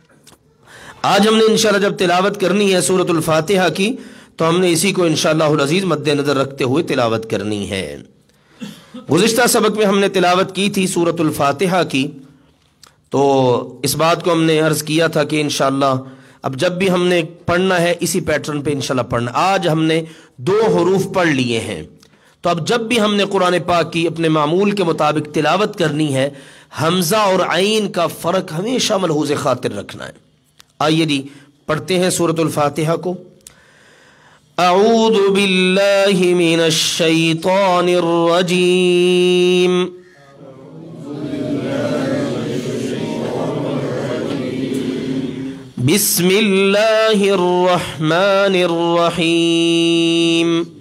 آج ہم نے انشاءاللہ جب تلاوت کرنی ہے سورۃ الفاتحہ کی تو ہم نے اسی کو انشاءاللہ العزیز مد نظر رکھتے ہوئے تلاوت کرنی ہے۔ گزشتہ سبق میں ہم نے تلاوت کی تھی سورۃ الفاتحہ کی، تو اس بات کو ہم نے عرض کیا تھا کہ انشاءاللہ اب جب بھی ہم نے پڑھنا ہے اسی پیٹرن پہ انشاءاللہ پڑھنا۔ آج ہم نے 2 حروف پڑھ لیے ہیں، تو اب جب بھی ہم نے قرآن پاک کی اپنے معمول کے مطابق تلاوت کرنی ہے، حمزہ اور عین کا فرق ہمیشہ ملحوظ خاطر رکھنا ہے۔ آئیے جی پڑھتے ہیں سورۃ الفاتحہ کو۔ اعوذ باللہ من الشیطان الرجیم، بسم اللہ الرحمن الرحیم۔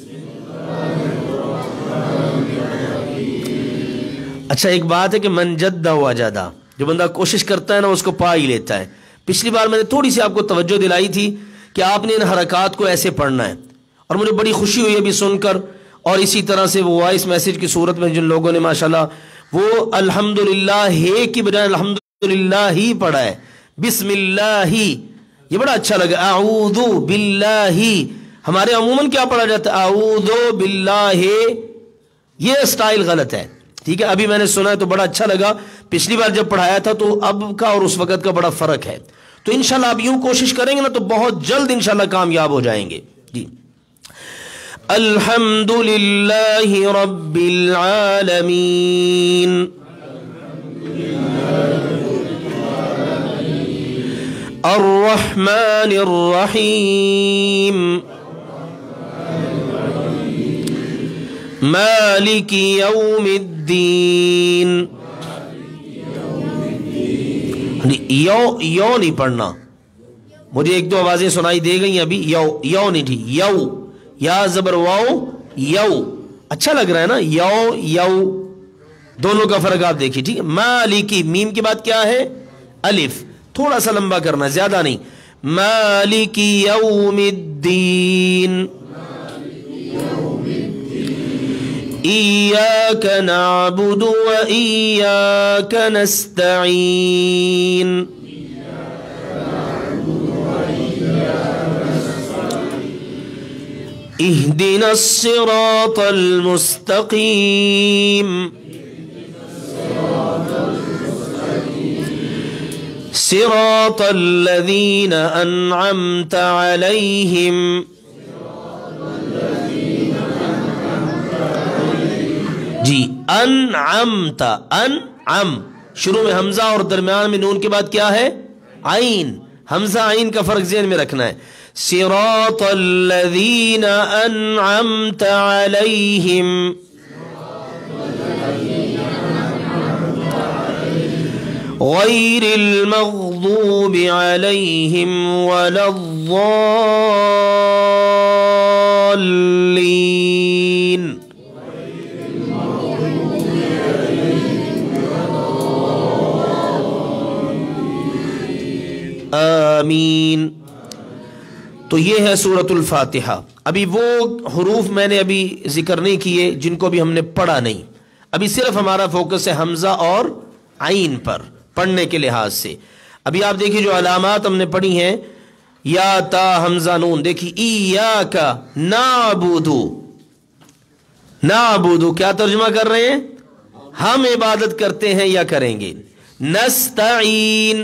اچھا ایک بات ہے کہ من جد وجدہ، جو بندہ کوشش کرتا ہے نا اس کو پا ہی لیتا ہے۔ پچھلی بار میں نے تھوڑی سی آپ کو توجہ دلائی تھی کہ آپ نے ان حرکات کو ایسے پڑھنا ہے، اور مجھے بڑی خوشی ہوئی ابھی سن کر، اور اسی طرح سے وہ وائس میسیج کی صورت میں جن لوگوں نے ماشاءاللہ وہ الحمدللہ ہے کی بجائے الحمدللہ ہی پڑھا ہے، بسم اللہ، یہ بڑا اچھا لگا۔ اعوذ باللہ، ہمارے عموماً کیا پڑھا جاتا ہے اعوذ باللہ، یہ سٹائل غلط ہے، ٹھیک ہے۔ ابھی میں نے سنا ہے تو بڑا اچھا لگا، پچھلی بار جب پڑھایا تھا تو اب کا اور اس وقت کا بڑا فرق ہے، تو انشاءاللہ آپ یوں کوشش کریں گے نا تو بہت جلد انشاءاللہ کامیاب ہو جائیں گے جی۔ الحمدللہ رب العالمین، الرحمن الرحیم، مالک یوم الدین۔ یو نہیں پڑھنا، مجھے 1-2 آوازیں سنائی دے گئی ابھی، یو نہیں تھی، یو، یا زبر واو، یو، اچھا لگ رہا ہے نا، یو دونوں کا فرق آپ دیکھیے، ٹھیک ہے۔ مالکی، میم کے بعد کیا ہے الف، تھوڑا سا لمبا کرنا، زیادہ نہیں، مالک یوم الدین، ایاک نعبد و ایاک نستعین، اہدنا الصراط المستقیم، صراط الذین انعمت علیہم، جی انعمت، انعم، شروع میں حمزہ اور درمیان میں نون کے بعد کیا ہے عین، حمزہ عین کا فرق ذہن میں رکھنا ہے۔ صراط الذین انعمت علیہم، غیر المغضوب علیہم ولا الضالین، آمین۔ تو یہ ہے سورۃ الفاتحہ۔ ابھی وہ حروف میں نے ابھی ذکر نہیں کیے جن کو بھی ہم نے پڑھا نہیں، ابھی صرف ہمارا فوکس ہے حمزہ اور عین پر پڑھنے کے لحاظ سے۔ ابھی آپ دیکھیے جو علامات ہم نے پڑھی ہیں، یا تا حمزہ نون، دیکھیے ایاک نعبدو، نعبدو کیا ترجمہ کر رہے ہیں، ہم عبادت کرتے ہیں یا کریں گے۔ نستعین،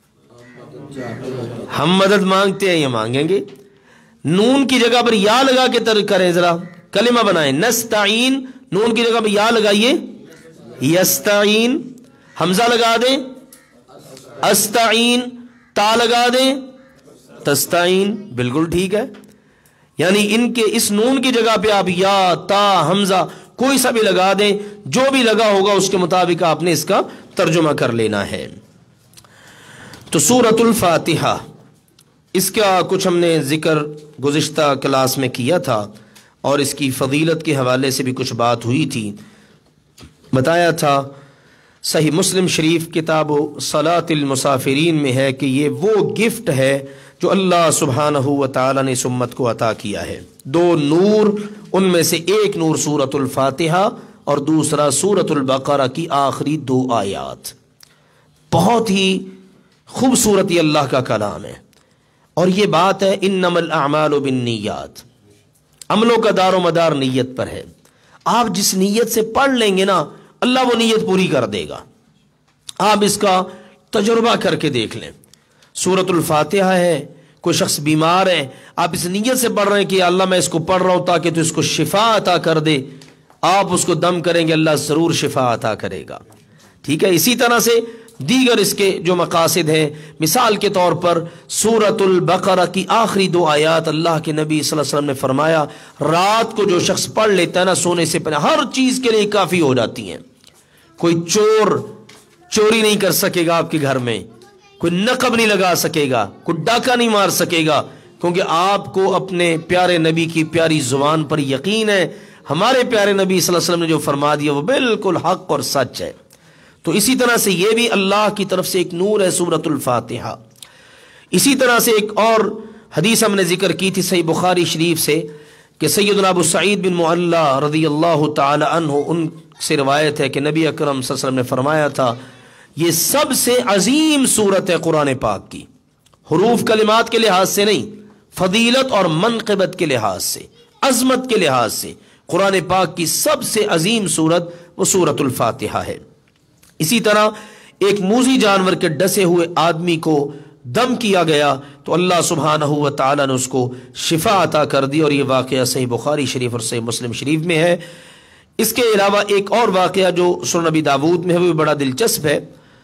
ہم مدد مانگتے ہیں یا مانگیں گے۔ نون کی جگہ پر یا لگا کے کریں، ذرا کلمہ بنائیں، نستعین، نون کی جگہ پر یا لگائیے، یستعین، حمزہ لگا دیں استعین، تا لگا دیں تستعین، بالکل ٹھیک ہے۔ یعنی ان کے اس نون کی جگہ پہ آپ یا تا حمزہ کوئی سا بھی لگا دیں، جو بھی لگا ہوگا اس کے مطابق آپ نے اس کا ترجمہ کر لینا ہے۔ تو سورۃ الفاتحہ، اس کا کچھ ہم نے ذکر گزشتہ کلاس میں کیا تھا، اور اس کی فضیلت کے حوالے سے بھی کچھ بات ہوئی تھی۔ بتایا تھا صحیح مسلم شریف کتاب صلاۃ المسافرین میں ہے کہ یہ وہ گفٹ ہے جو اللہ سبحانہ و تعالی نے اس امت کو عطا کیا ہے۔ 2 نور، ان میں سے ایک نور سورۃ الفاتحہ اور دوسرا سورۃ البقرہ کی آخری 2 آیات، بہت ہی خوبصورت یہ اللہ کا کلام ہے. اور یہ بات ہے انما الاعمال بالنیات، عملوں کا دار و مدار نیت پر ہے. آپ جس نیت سے پڑھ لیں گے نا اللہ وہ نیت پوری کر دے گا. آپ اس کا تجربہ کر کے دیکھ لیں. سورۃ الفاتحہ ہے، کوئی شخص بیمار ہے، آپ اس نیت سے پڑھ رہے ہیں کہ اللہ میں اس کو پڑھ رہا ہوں تاکہ تو اس کو شفا عطا کر دے، آپ اس کو دم کریں گے اللہ ضرور شفا عطا کرے گا. ٹھیک ہے. اسی طرح سے دیگر اس کے جو مقاصد ہیں، مثال کے طور پر سورۃ البقرہ کی آخری 2 آیات اللہ کے نبی صلی اللہ علیہ وسلم نے فرمایا رات کو جو شخص پڑھ لیتا ہے نا سونے سے پہلے ہر چیز کے لیے کافی ہو جاتی ہیں. کوئی چور چوری نہیں کر سکے گا آپ کے گھر میں، کوئی نقب نہیں لگا سکے گا، کوئی ڈاکہ نہیں مار سکے گا، کیونکہ آپ کو اپنے پیارے نبی کی پیاری زبان پر یقین ہے. ہمارے پیارے نبی صلی اللہ علیہ وسلم نے جو فرما دیا وہ بالکل حق اور سچ ہے. تو اسی طرح سے یہ بھی اللہ کی طرف سے ایک نور ہے سورۃ الفاتحہ. اسی طرح سے ایک اور حدیث ہم نے ذکر کی تھی صحیح بخاری شریف سے کہ سیدنا ابو سعید بن معلا رضی اللہ تعالی عنہ ان سے روایت ہے کہ نبی اکرم صلی اللہ علیہ وسلم نے فرمایا تھا یہ سب سے عظیم سورت ہے قرآن پاک کی، حروف کلمات کے لحاظ سے نہیں، فضیلت اور منقبت کے لحاظ سے، عظمت کے لحاظ سے قرآن پاک کی سب سے عظیم سورت وہ سورۃ الفاتحہ ہے. اسی طرح ایک موذی جانور کے ڈسے ہوئے آدمی کو دم کیا گیا تو اللہ سبحانہ و تعالیٰ نے اس کو شفا عطا کر دی، اور یہ واقعہ صحیح بخاری شریف اور صحیح مسلم شریف میں ہے. اس کے علاوہ ایک اور واقعہ جو سنن نبی داود میں ہے وہ بڑا دلچسپ ہے.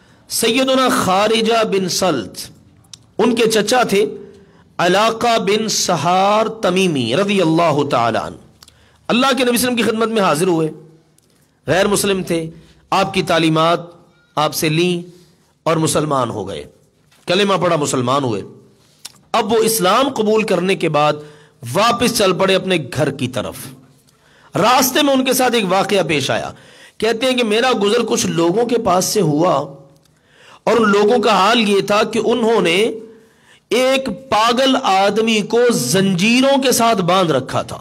سیدنا خارجہ بن سلت ان کے چچا تھے علاقہ بن سہار تمیمی رضی اللہ تعالیٰ عنہ. اللہ کے نبی صلی اللہ علیہ وسلم کی خدمت میں حاضر ہوئے، غیر مسلم تھے، آپ کی تعلیمات آپ سے لیں اور مسلمان ہو گئے، کلمہ پڑھا مسلمان ہوئے. اب وہ اسلام قبول کرنے کے بعد واپس چل پڑے اپنے گھر کی طرف. راستے میں ان کے ساتھ ایک واقعہ پیش آیا. کہتے ہیں کہ میرا گزر کچھ لوگوں کے پاس سے ہوا اور ان لوگوں کا حال یہ تھا کہ انہوں نے ایک پاگل آدمی کو زنجیروں کے ساتھ باندھ رکھا تھا.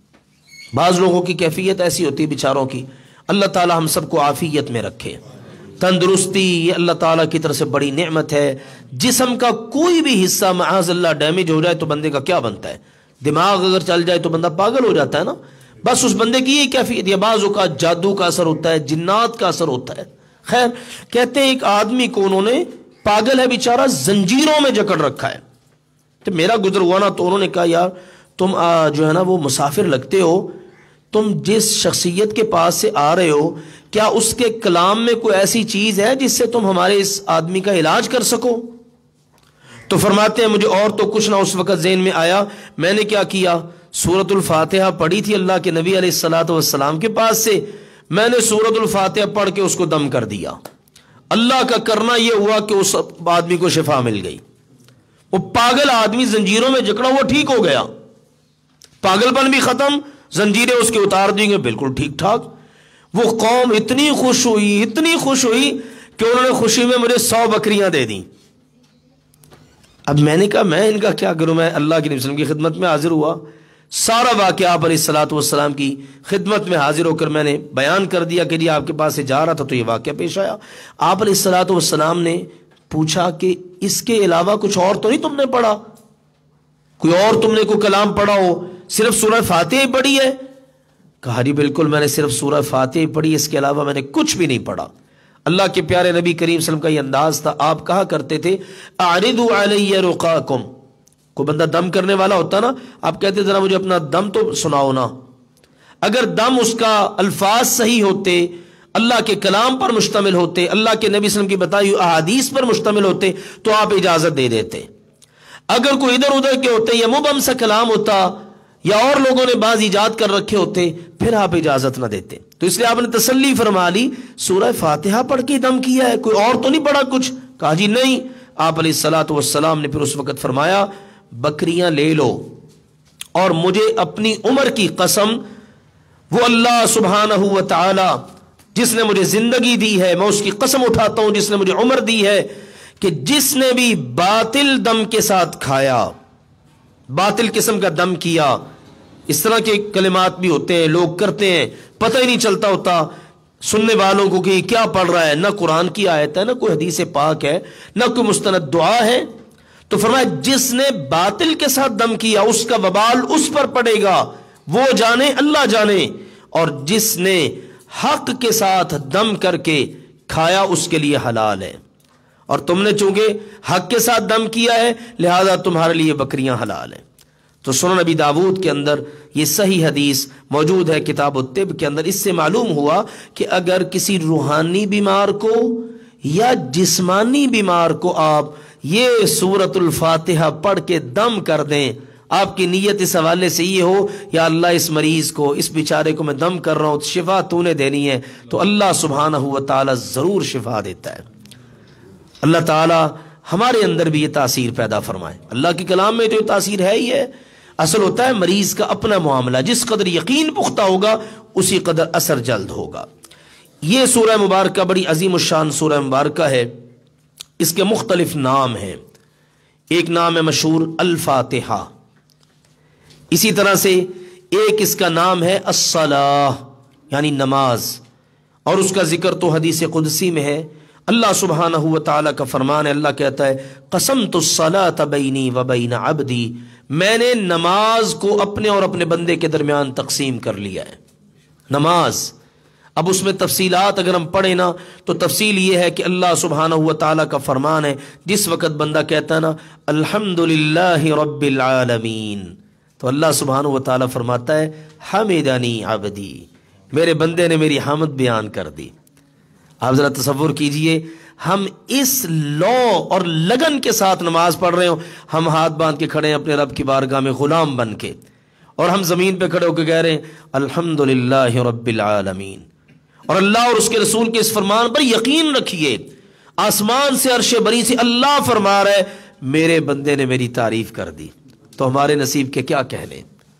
بعض لوگوں کی کیفیت ایسی ہوتی ہے بیچاروں کی، اللہ تعالی ہم سب کو عافیت میں رکھے. تندرستی یہ اللہ تعالیٰ کی طرف سے بڑی نعمت ہے. جسم کا کوئی بھی حصہ معاذ اللہ ڈیمیج ہو جائے تو بندے کا کیا بنتا ہے، دماغ اگر چل جائے تو بندہ پاگل ہو جاتا ہے نا. بس اس بندے کی یہ کیفیت ہے. بعض اوقات جادو کا اثر ہوتا ہے، جنات کا اثر ہوتا ہے. خیر کہتے ہیں ایک آدمی کو انہوں نے، پاگل ہے بیچارہ، زنجیروں میں جکڑ رکھا ہے. تو میرا گزر ہوا نا تو انہوں نے کہا یار تم جو ہے نا وہ مسافر لگتے ہو، تم جس شخصیت کے پاس سے آ رہے ہو کیا اس کے کلام میں کوئی ایسی چیز ہے جس سے تم ہمارے اس آدمی کا علاج کر سکو؟ تو فرماتے ہیں مجھے اور تو کچھ نہ اس وقت ذہن میں آیا. میں نے کیا کیا، سورۃ الفاتحہ پڑھی تھی اللہ کے نبی علیہ الصلوۃ والسلام کے پاس سے، میں نے سورۃ الفاتحہ پڑھ کے اس کو دم کر دیا. اللہ کا کرنا یہ ہوا کہ اس آدمی کو شفا مل گئی. وہ پاگل آدمی زنجیروں میں جکڑا وہ ٹھیک ہو گیا، پاگل پن بھی ختم، زنجیریں اس کے اتار دیں گے بالکل ٹھیک ٹھاک. وہ قوم اتنی خوش ہوئی، اتنی خوش ہوئی کہ انہوں نے خوشی میں مجھے 100 بکریاں دے دیں. اب میں نے کہا میں ان کا کیا کروں، میں اللہ کے نبی صلی اللہ علیہ وسلم کی خدمت میں حاضر ہوا، سارا واقعہ آپ علیہ الصلوۃ والسلام کی خدمت میں حاضر ہو کر میں نے بیان کر دیا کہ جی آپ کے پاس سے جا رہا تھا تو یہ واقعہ پیش آیا. آپ علیہ الصلوۃ والسلام نے پوچھا کہ اس کے علاوہ کچھ اور تو نہیں تم نے پڑھا، کوئی اور تم نے کوئی کلام پڑھا ہو، صرف سورہ فاتحہ پڑھی ہے؟ کہا جی بالکل میں نے صرف سورہ فاتحہ پڑھی، اس کے علاوہ میں نے کچھ بھی نہیں پڑھا. اللہ کے پیارے نبی کریم صلی اللہ علیہ وسلم کا یہ انداز تھا، آپ کہا کرتے تھے اعرضوا علی رقاکم. کوئی بندہ دم کرنے والا ہوتا نا، آپ کہتے ذرا مجھے اپنا دم تو سناؤ نا. اگر دم اس کا الفاظ صحیح ہوتے، اللہ کے کلام پر مشتمل ہوتے، اللہ کے نبی صلی اللہ علیہ وسلم کی بتائی ہوئی احادیث پر مشتمل ہوتے تو آپ اجازت دے دیتے. اگر کوئی ادھر ادھر کے ہوتے یا مبہم سا کلام ہوتا یا اور لوگوں نے بعض ایجاد کر رکھے ہوتے پھر آپ اجازت نہ دیتے. تو اس لیے آپ نے تسلی فرما لی سورہ فاتحہ پڑھ کے دم کیا ہے، کوئی اور تو نہیں پڑھا کچھ؟ کہا جی نہیں. آپ علیہ الصلوۃ والسلام نے پھر اس وقت فرمایا بکریاں لے لو، اور مجھے اپنی عمر کی قسم، وہ اللہ سبحانہ و تعالی جس نے مجھے زندگی دی ہے میں اس کی قسم اٹھاتا ہوں جس نے مجھے عمر دی ہے کہ جس نے بھی باطل دم کے ساتھ کھایا، باطل قسم کا دم کیا، اس طرح کے کلمات بھی ہوتے ہیں لوگ کرتے ہیں پتہ ہی نہیں چلتا ہوتا، سننے والوں کو کہ کیا پڑھ رہا ہے، نہ قرآن کی آیت ہے، نہ کوئی حدیث پاک ہے، نہ کوئی مستند دعا ہے. تو فرمایا جس نے باطل کے ساتھ دم کیا اس کا وبال اس پر پڑے گا، وہ جانے اللہ جانے. اور جس نے حق کے ساتھ دم کر کے کھایا اس کے لیے حلال ہے. اور تم نے چونکہ حق کے ساتھ دم کیا ہے لہذا تمہارے لیے بکریاں حلال ہیں. تو سنن نبی داود کے اندر یہ صحیح حدیث موجود ہے کتاب الطب کے اندر. اس سے معلوم ہوا کہ اگر کسی روحانی بیمار کو یا جسمانی بیمار کو آپ یہ سورۃ الفاتحہ پڑھ کے دم کر دیں، آپ کی نیت اس حوالے سے یہ ہو یا اللہ اس مریض کو، اس بیچارے کو میں دم کر رہا ہوں، شفا تو نے دینی ہے، تو اللہ سبحانہ و تعالی ضرور شفا دیتا ہے. اللہ تعالی ہمارے اندر بھی یہ تاثیر پیدا فرمائے. اللہ کے کلام میں تو یہ تاثیر ہے ہی ہے. اصل ہوتا ہے مریض کا اپنا معاملہ، جس قدر یقین پختہ ہوگا اسی قدر اثر جلد ہوگا. یہ سورہ مبارکہ بڑی عظیم الشان سورہ مبارکہ ہے. اس کے مختلف نام ہیں. ایک نام ہے مشہور الفاتحہ، اسی طرح سے ایک اس کا نام ہے الصلاۃ یعنی نماز، اور اس کا ذکر تو حدیث قدسی میں ہے. اللہ سبحانہ و تعالیٰ کا فرمان ہے، اللہ کہتا ہے قسمت الصلاۃ بینی و بین عبدی، میں نے نماز کو اپنے اور اپنے بندے کے درمیان تقسیم کر لیا ہے. نماز اب اس میں تفصیلات اگر ہم پڑھیں نا تو تفصیل یہ ہے کہ اللہ سبحانہ و تعالیٰ کا فرمان ہے جس وقت بندہ کہتا ہے نا الحمدللہ رب العالمین، تو اللہ سبحانہ و تعالیٰ فرماتا ہے حمدنی عبدی، میرے بندے نے میری حمد بیان کر دی. آپ ذرا تصور کیجئے ہم اس لو اور لگن کے ساتھ نماز پڑھ رہے ہوں، ہم ہاتھ باندھ کے کھڑے ہیں اپنے رب کی بارگاہ میں غلام بن کے، اور ہم زمین پہ کھڑے ہو کے کہہ رہے ہیں الحمدللہ رب العالمین. اور اللہ اور اس کے رسول کے اس فرمان پر یقین رکھیے، آسمان سے عرش بری سے اللہ فرما رہا ہے میرے بندے نے میری تعریف کر دی. تو ہمارے نصیب کے کیا کہنے،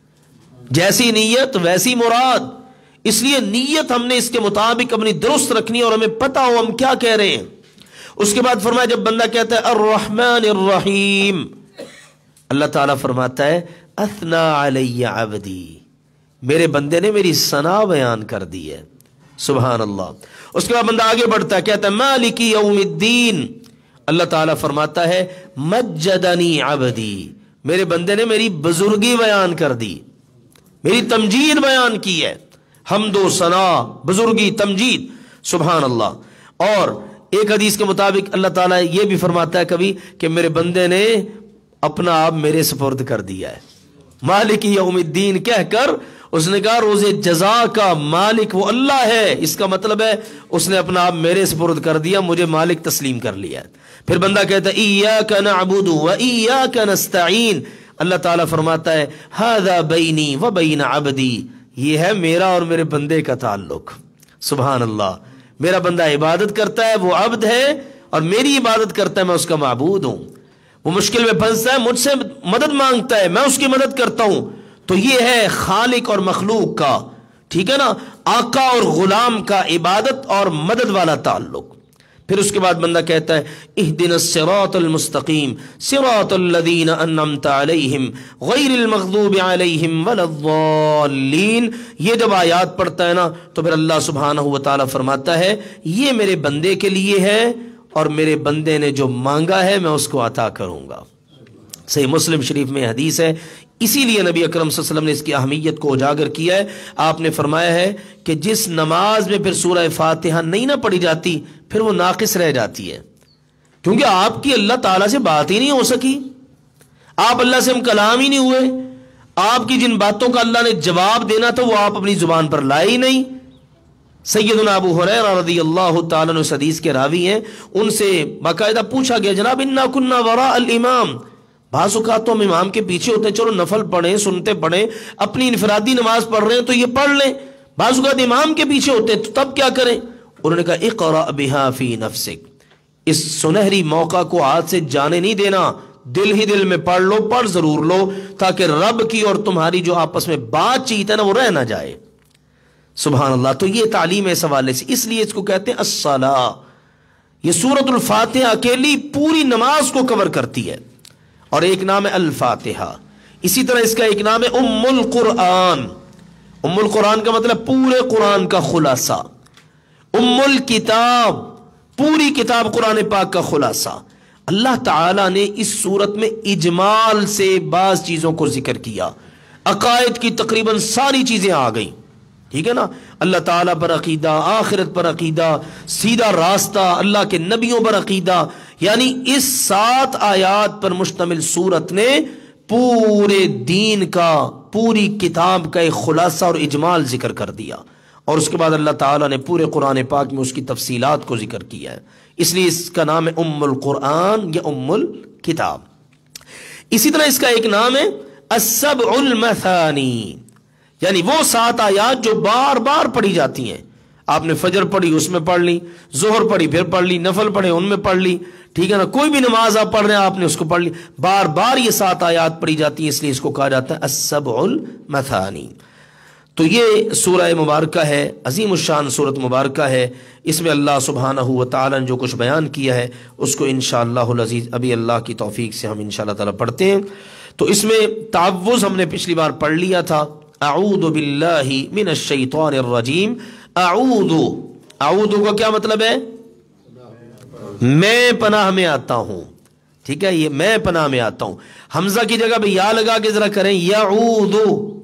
جیسی نیت ویسی مراد. اس لیے نیت ہم نے اس کے مطابق اپنی درست رکھنی اور ہمیں پتہ ہو ہم کیا کہہ رہے ہیں. اس کے بعد فرمایا جب بندہ کہتا ہے الرحمن الرحیم، اللہ تعالیٰ فرماتا ہے اثنا علی عبدی، میرے بندے نے میری ثنا بیان کر دی ہے. سبحان اللہ. اس کے بعد بندہ آگے بڑھتا ہے کہتا ہے مالک یوم الدین، اللہ تعالیٰ فرماتا ہے مجدنی عبدی، میرے بندے نے میری بزرگی بیان کر دی، میری تمجید بیان کی ہے. حمد و ثنا، بزرگی، تمجید. سبحان اللہ. اور ایک حدیث کے مطابق اللہ تعالیٰ یہ بھی فرماتا ہے کبھی کہ میرے بندے نے اپنا آپ میرے سپرد کر دیا ہے. مالک یوم الدین کہہ کر اس نے کہا روز جزا کا مالک وہ اللہ ہے، اس کا مطلب ہے اس نے اپنا آپ میرے سپرد کر دیا، مجھے مالک تسلیم کر لیا. پھر بندہ کہتا ہے ایاک نعبد و ایاک نستعین، اللہ تعالیٰ فرماتا ہے ھذا بینی و بین عبدی، یہ ہے میرا اور میرے بندے کا تعلق. سبحان اللہ. میرا بندہ عبادت کرتا ہے، وہ عبد ہے، اور میری عبادت کرتا ہے، میں اس کا معبود ہوں. وہ مشکل میں پھنستا ہے مجھ سے مدد مانگتا ہے، میں اس کی مدد کرتا ہوں. تو یہ ہے خالق اور مخلوق کا، ٹھیک ہے نا، آقا اور غلام کا عبادت اور مدد والا تعلق. پھر اس کے بعد بندہ کہتا ہے اہدنا الصراط المستقیم صراط الذین انعمت علیہم غیر المغضوب علیہم ولا الضالین. یہ جب آیات پڑھتا ہے نا تو پھر اللہ سبحانہ و تعالیٰ فرماتا ہے یہ میرے بندے کے لیے ہے اور میرے بندے نے جو مانگا ہے میں اس کو عطا کروں گا. صحیح مسلم شریف میں حدیث ہے. اسی لیے نبی اکرم صلی اللہ علیہ وسلم نے اس کی اہمیت کو اجاگر کیا ہے. آپ نے فرمایا ہے کہ جس نماز میں پھر سورہ فاتحہ نہیں نہ پڑھی جاتی پھر وہ ناقص رہ جاتی ہے، کیونکہ آپ کی اللہ تعالیٰ سے بات ہی نہیں ہو سکی، آپ اللہ سے ہم کلام ہی نہیں ہوئے. آپ کی جن باتوں کا اللہ نے جواب دینا تھا وہ آپ اپنی زبان پر لائے ہی نہیں. سیدنا ابو ہریرہ رضی اللہ تعالیٰ عنہ اس حدیث کے راوی ہیں، ان سے باقاعدہ پوچھا گیا جناب انا کنا وراء الامام، بعض اوقات تو ہم امام کے پیچھے ہوتے ہیں، چلو نفل پڑھیں، سنتے پڑھیں، اپنی انفرادی نماز پڑھ رہے ہیں تو یہ پڑھ لیں. بعض اوقات امام کے پیچھے ہوتے ہیں تو تب کیا کریں؟ انہوں نے کہا اقرأ بها فی نفسک، اس سنہری موقع کو ہاتھ سے جانے نہیں دینا، دل ہی دل میں پڑھ لو، پڑھ ضرور لو تاکہ رب کی اور تمہاری جو آپس میں بات چیت ہے نا وہ رہ نہ جائے. سبحان اللہ. تو یہ تعلیم ہے اس حوالے سے، اس لیے اس کو کہتے ہیں الصلاۃ. یہ سورۃ الفاتحہ اکیلی پوری نماز کو کور کرتی ہے. اور ایک نام ہے الفاتحہ. اسی طرح اس کا ایک نام ہے ام القرآن. ام القرآن کا مطلب پورے قرآن کا خلاصہ. الکتاب، پوری کتاب قرآن پاک کا خلاصہ۔ اللہ تعالیٰ نے اس صورت میں اجمال سے بعض چیزوں کو ذکر کیا، عقائد کی تقریباً ساری چیزیں آ گئیں، ٹھیک ہے نا، اللہ تعالیٰ پر عقیدہ، آخرت پر عقیدہ، سیدھا راستہ، اللہ کے نبیوں پر عقیدہ، یعنی اس 7 آیات پر مشتمل صورت نے پورے دین کا، پوری کتاب کا ایک خلاصہ اور اجمال ذکر کر دیا، اور اس کے بعد اللہ تعالیٰ نے پورے قرآن پاک میں اس کی تفصیلات کو ذکر کیا ہے، اس لیے اس کا نام ہے القرآن یا الکتاب۔ اسی طرح اس کا ایک نام ہے السبع المثانی، یعنی وہ 7 آیات جو بار بار پڑھی جاتی ہیں۔ آپ نے فجر پڑھی اس میں پڑھ لی، ظہر پڑھی پھر پڑھ لی، نفل پڑھے ان میں پڑھ لی، ٹھیک ہے نا، کوئی بھی نماز آپ پڑھ رہے ہیں آپ نے اس کو پڑھ لی، بار بار یہ 7 آیات پڑھی جاتی ہیں، اس لیے اس کو کہا جاتا ہے السبع المثانی۔ تو یہ سورہ مبارکہ ہے، عظیم الشان سورت مبارکہ ہے، اس میں اللہ سبحانہ و تعالیٰ نے جو کچھ بیان کیا ہے اس کو انشاءاللہ العزیز ابھی اللہ کی توفیق سے ہم انشاءاللہ تعالیٰ پڑھتے ہیں۔ تو اس میں تعوذ ہم نے پچھلی بار پڑھ لیا تھا، اعوذ باللہ من الشیطان الرجیم۔ اعوذ کا کیا مطلب ہے؟ میں پناہ میں آتا ہوں، ٹھیک ہے، یہ میں پناہ میں آتا ہوں، حمزہ کی جگہ پہ یا لگا کے ذرا کریں، یعوذ،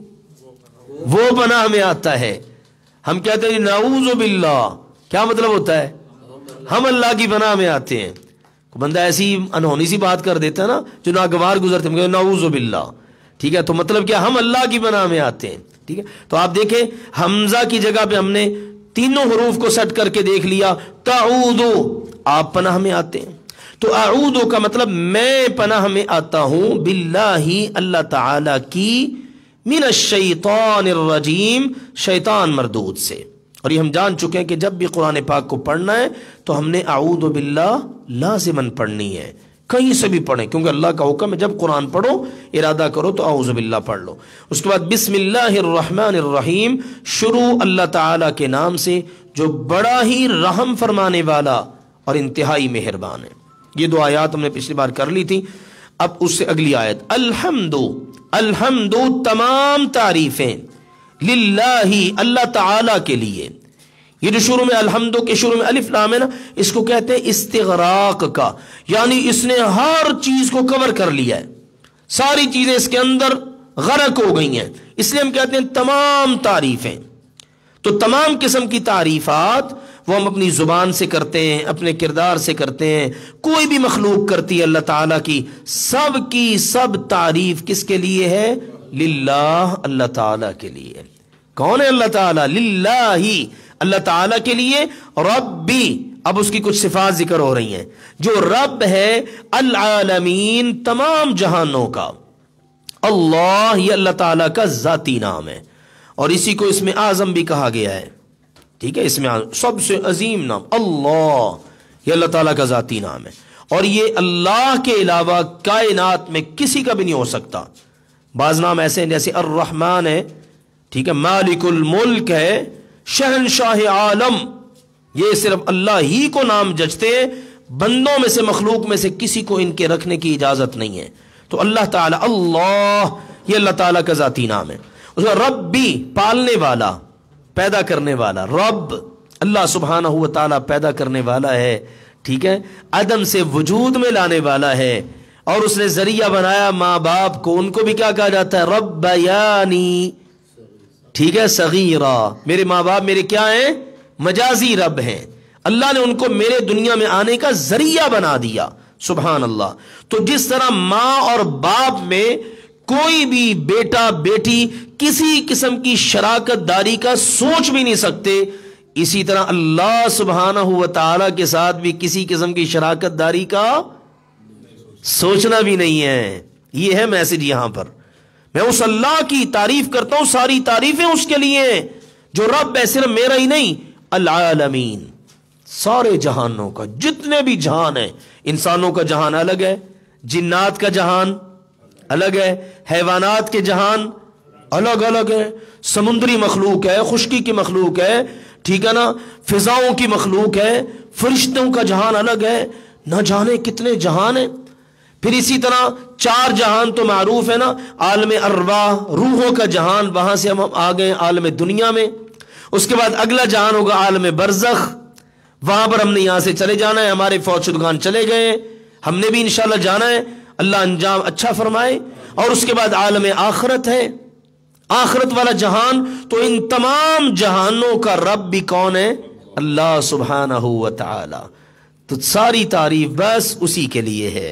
وہ پناہ میں آتا ہے۔ ہم کہتے ہیں نعوذ باللہ، کیا مطلب ہوتا ہے؟ ہم اللہ کی پناہ میں آتے ہیں۔ بندہ ایسی انہونی سی بات کر دیتا ہے نا جو ناگوار گزرتے ہیں، نعوذ باللہ، ٹھیک ہے، تو مطلب کیا؟ ہم اللہ کی پناہ میں آتے ہیں، ٹھیک ہے۔ تو آپ دیکھیں حمزہ کی جگہ پہ ہم نے تینوں حروف کو سٹ کر کے دیکھ لیا، تعوذ، آپ پناہ میں آتے ہیں، تو اعوذ کا مطلب میں پناہ میں آتا ہوں، باللہ، اللہ تعالی کی، من الشیطان الرجیم، شیطان مردود سے۔ اور یہ ہم جان چکے ہیں کہ جب بھی قرآن پاک کو پڑھنا ہے تو ہم نے اعوذ باللہ لازماً پڑھنی ہے، کہیں سے بھی پڑھیں، کیونکہ اللہ کا حکم ہے جب قرآن پڑھو ارادہ کرو تو اعوذ باللہ پڑھ لو۔ اس کے بعد بسم اللہ الرحمن الرحیم، شروع اللہ تعالیٰ کے نام سے جو بڑا ہی رحم فرمانے والا اور انتہائی مہربان ہے۔ یہ 2 آیات ہم نے پچھلی بار کر لی تھی۔ اب اس سے اگلی آیت، الحمد، الحمد تمام تعریفیں، للہ اللہ تعالی کے لیے۔ یہ جو شروع میں الحمد کے شروع میں الف لام ہے نا، اس کو کہتے ہیں استغراق کا، یعنی اس نے ہر چیز کو کور کر لیا ہے، ساری چیزیں اس کے اندر غرق ہو گئی ہیں، اس لیے ہم کہتے ہیں تمام تعریفیں۔ تو تمام قسم کی تعریفات وہ ہم اپنی زبان سے کرتے ہیں، اپنے کردار سے کرتے ہیں، کوئی بھی مخلوق کرتی ہے اللہ تعالیٰ کی سب تعریف کس کے لیے ہے؟ للہ، اللہ تعالیٰ کے لیے۔ کون ہے اللہ تعالیٰ؟ للہ، اللہ تعالیٰ کے لیے۔ ربی، اب اس کی کچھ صفات ذکر ہو رہی ہیں، جو رب ہے العالمین، تمام جہانوں کا۔ اللہ، یہ اللہ تعالیٰ کا ذاتی نام ہے، اور اسی کو اس میں اعظم بھی کہا گیا ہے، ٹھیک ہے، اس میں سب سے عظیم نام اللہ، یہ اللہ تعالیٰ کا ذاتی نام ہے، اور یہ اللہ کے علاوہ کائنات میں کسی کا بھی نہیں ہو سکتا۔ بعض نام ایسے ہیں جیسے الرحمن ہے، ٹھیک ہے، مالک الملک ہے، شہنشاہ عالم، یہ صرف اللہ ہی کو نام جچتے ہیں، بندوں میں سے، مخلوق میں سے کسی کو ان کے رکھنے کی اجازت نہیں ہے۔ تو اللہ تعالیٰ، اللہ، یہ اللہ تعالیٰ کا ذاتی نام ہے۔ اس کا رب بھی، پالنے والا، پیدا کرنے والا، رب اللہ سبحانہ و تعالیٰ پیدا کرنے والا ہے، ٹھیک ہے، عدم سے وجود میں لانے والا ہے، اور اس نے ذریعہ بنایا ماں باپ کو، ان کو بھی کیا کہا جاتا ہے؟ ربیانی، ٹھیک ہے، صغیرہ، میرے ماں باپ میرے کیا ہیں؟ مجازی رب ہیں، اللہ نے ان کو میرے دنیا میں آنے کا ذریعہ بنا دیا، سبحان اللہ۔ تو جس طرح ماں اور باپ میں کوئی بھی بیٹا بیٹی کسی قسم کی شراکت داری کا سوچ بھی نہیں سکتے، اسی طرح اللہ سبحانہ و تعالیٰ کے ساتھ بھی کسی قسم کی شراکت داری کا سوچنا بھی نہیں ہے۔ یہ ہے میسج یہاں پر۔ میں اس اللہ کی تعریف کرتا ہوں، ساری تعریفیں اس کے لیے ہیں جو رب ہے، صرف میرا ہی نہیں، العالمین، سارے جہانوں کا، جتنے بھی جہان ہیں، انسانوں کا جہان الگ ہے، جنات کا جہان الگ ہے، حیوانات کے جہان الگ الگ ہے، سمندری مخلوق ہے، خشکی کی مخلوق ہے، ٹھیک ہے نا، فضاؤں کی مخلوق ہے، فرشتوں کا جہان الگ ہے، نہ جانے کتنے جہان ہیں۔ پھر اسی طرح 4 جہان تو معروف ہے نا، عالم ارواح، روحوں کا جہان، وہاں سے ہم آ گئے عالم دنیا میں۔ اس کے بعد اگلا جہان ہوگا عالم برزخ، وہاں پر ہم نے یہاں سے چلے جانا ہے، ہمارے فوج شدگان چلے گئے، ہم نے بھی انشاءاللہ جانا ہے، اللہ انجام اچھا فرمائے۔ اور اس کے بعد عالم آخرت ہے، آخرت والا جہان، تو ان تمام جہانوں کا رب بھی کون ہے؟ اللہ سبحانہ و تعالی۔ تو ساری تعریف بس اسی کے لیے ہے۔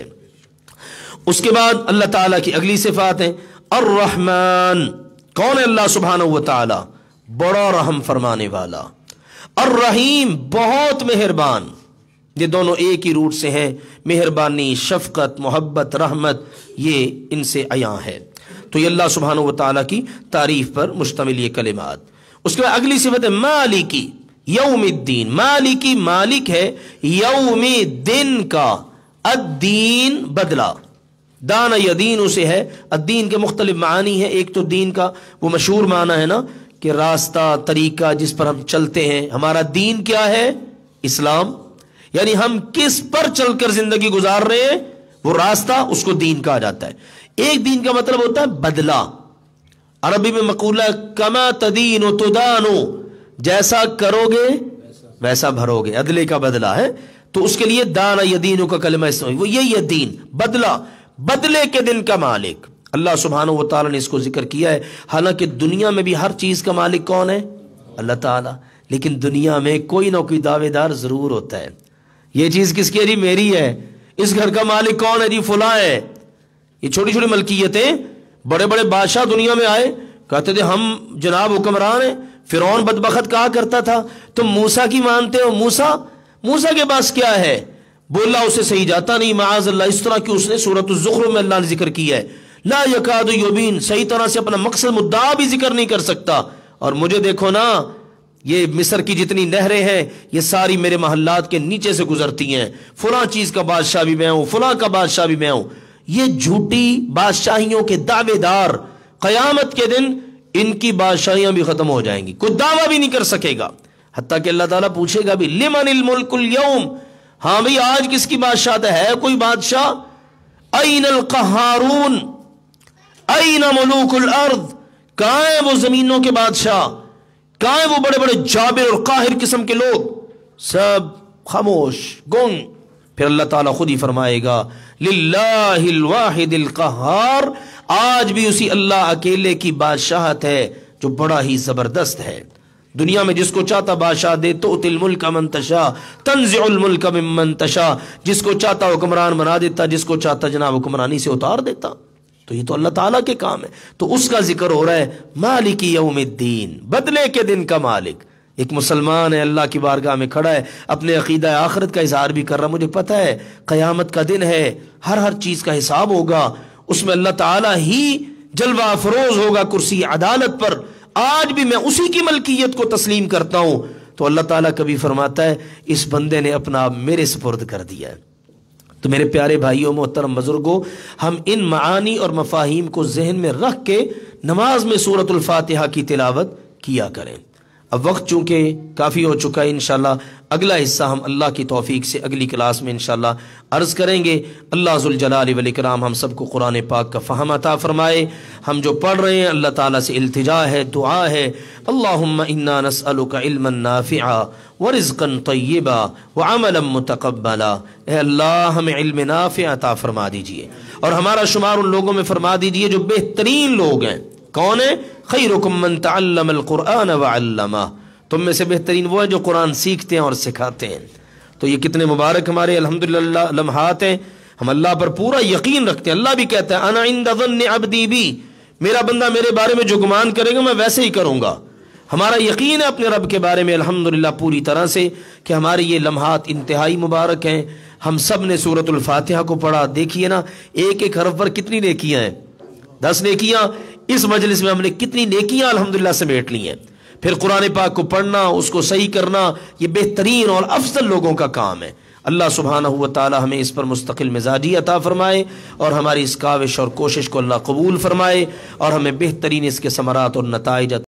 اس کے بعد اللہ تعالیٰ کی اگلی صفات ہے الرحمن۔ کون ہے اللہ سبحانہ و تعالی؟ بڑا رحم فرمانے والا۔ الرحیم، بہت مہربان۔ یہ دونوں ایک ہی روٹ سے ہیں، مہربانی، شفقت، محبت، رحمت، یہ ان سے عیاں ہے۔ تو یہ اللہ سبحانہ و تعالیٰ کی تعریف پر مشتمل یہ کلمات۔ اس کے بعد اگلی صفت ہے مالکی یوم الدین۔ مالکی، مالک ہے یوم، دن کا، الدین بدلہ، دان یدین اسے ہے۔ الدین کے مختلف معنی ہیں، ایک تو دین کا وہ مشہور معنی ہے نا کہ راستہ، طریقہ جس پر ہم چلتے ہیں۔ ہمارا دین کیا ہے؟ اسلام، یعنی ہم کس پر چل کر زندگی گزار رہے ہیں، وہ راستہ، اس کو دین کہا جاتا ہے۔ ایک دین کا مطلب ہوتا ہے بدلہ۔ عربی میں مقولہ کما تدین و تدانو، جیسا کرو گے ویسا بھرو گے، عدلے کا بدلہ ہے۔ تو اس کے لیے دان یدینو کا کلمہ استعمال، وہ یہی ہے دین، بدلہ، بدلے کے دن کا مالک۔ اللہ سبحانہ و تعالیٰ نے اس کو ذکر کیا ہے، حالانکہ دنیا میں بھی ہر چیز کا مالک کون ہے؟ اللہ تعالیٰ، لیکن دنیا میں کوئی نہ کوئی دعوے دار ضرور ہوتا ہے۔ یہ چیز کس کی ہے؟ جی میری ہے۔ اس گھر کا مالک کون ہے؟ جی فلاں ہے۔ یہ چھوٹی چھوٹی ملکیتیں، بڑے بڑے بادشاہ دنیا میں آئے، کہتے تھے ہم جناب حکمران ہیں۔ فرعون بدبخت کہا کرتا تھا تم موسیٰ کی مانتے ہو، موسیٰ کے پاس کیا ہے؟ بولا اسے صحیح جاتا نہیں، معاذ اللہ۔ اس طرح کی اس نے سورۃ الزخرف میں اللہ نے ذکر کیا ہے، لا یکاد یبین، صحیح طرح سے اپنا مقصد مدعا بھی ذکر نہیں کر سکتا۔ اور مجھے دیکھو نا، یہ مصر کی جتنی نہریں ہیں یہ ساری میرے محلات کے نیچے سے گزرتی ہیں، فلاں چیز کا بادشاہ بھی میں ہوں، فلاں کا بادشاہ بھی میں ہوں۔ یہ جھوٹی بادشاہیوں کے دعوے دار قیامت کے دن ان کی بادشاہیاں بھی ختم ہو جائیں گی، کوئی دعویٰ بھی نہیں کر سکے گا، حتیٰ کہ اللہ تعالیٰ پوچھے گا بھی لمن الملک اليوم، ہاں بھئی آج کس کی بادشاہت ہے؟ کوئی بادشاہ؟ این القہارون، این ملوک الارض، کہاں ہیں وہ زمینوں کے بادشاہ؟ کہاں ہیں وہ بڑے بڑے جابر اور قاہر قسم کے لوگ؟ سب خاموش، گنگ۔ پھر اللہ تعالیٰ خود ہی فرمائے گا للہ الواحد القہار، آج بھی اسی اللہ اکیلے کی بادشاہت ہے جو بڑا ہی زبردست ہے۔ دنیا میں جس کو چاہتا بادشاہ دے، تؤتی الملک من تشاء تنزع الملک ممن تشاء، جس کو چاہتا حکمران بنا دیتا، جس کو چاہتا جناب حکمرانی سے اتار دیتا۔ تو یہ تو اللہ تعالیٰ کے کام ہے، تو اس کا ذکر ہو رہا ہے مالک یوم الدین، بدلے کے دن کا مالک۔ ایک مسلمان ہے، اللہ کی بارگاہ میں کھڑا ہے، اپنے عقیدہ آخرت کا اظہار بھی کر رہا، مجھے پتہ ہے قیامت کا دن ہے، ہر چیز کا حساب ہوگا، اس میں اللہ تعالیٰ ہی جلوہ افروز ہوگا کرسی عدالت پر، آج بھی میں اسی کی ملکیت کو تسلیم کرتا ہوں۔ تو اللہ تعالیٰ کبھی فرماتا ہے اس بندے نے اپنا آپ میرے سپرد کر دیا ہے۔ تو میرے پیارے بھائیوں، محترم بزرگوں، ہم ان معانی اور مفاہیم کو ذہن میں رکھ کے نماز میں سورۃ الفاتحہ کی تلاوت کیا کریں۔ اب وقت چونکہ کافی ہو چکا ہے، انشاءاللہ اگلا حصہ ہم اللہ کی توفیق سے اگلی کلاس میں انشاءاللہ عرض کریں گے۔ اللہ ذوالجلال والاکرام ہم سب کو قرآن پاک کا فہم عطا فرمائے۔ ہم جو پڑھ رہے ہیں اللہ تعالیٰ سے التجا ہے، دعا ہے، اللہم انا نسألک علما نافعا ورزقا طیبا وعملا متقبلا، اے اللہ ہمیں علم نافع عطا فرما دیجئے اور ہمارا شمار ان لوگوں میں فرما دیجئے جو بہترین لوگ ہیں۔ کون ہے؟ خیرکم من تعلم القرآن وعلمہ، تم میں سے بہترین وہ ہے جو قرآن سیکھتے ہیں اور سکھاتے ہیں۔ تو یہ کتنے مبارک ہمارے الحمدللہ لمحات ہیں، ہم اللہ پر پورا یقین رکھتے ہیں۔ اللہ بھی کہتا ہے انا عند ظن عبدی بی، میرا بندہ میرے بارے میں جو گمان کرے گا میں ویسے ہی کروں گا۔ ہمارا یقین ہے اپنے رب کے بارے میں الحمدللہ پوری طرح سے کہ ہمارے یہ لمحات انتہائی مبارک ہیں۔ ہم سب نے سورۃ الفاتحہ کو پڑھا، دیکھیے نا ایک ایک حرف پر کتنی نیکیاں ہیں، 10 نیکیاں۔ اس مجلس میں ہم نے کتنی نیکیاں الحمدللہ سمیٹ لی ہیں۔ پھر قرآن پاک کو پڑھنا، اس کو صحیح کرنا، یہ بہترین اور افضل لوگوں کا کام ہے۔ اللہ سبحانہ و تعالی ہمیں اس پر مستقل مزاجی عطا فرمائے اور ہماری اس کاوش اور کوشش کو اللہ قبول فرمائے اور ہمیں بہترین اس کے ثمرات اور نتائج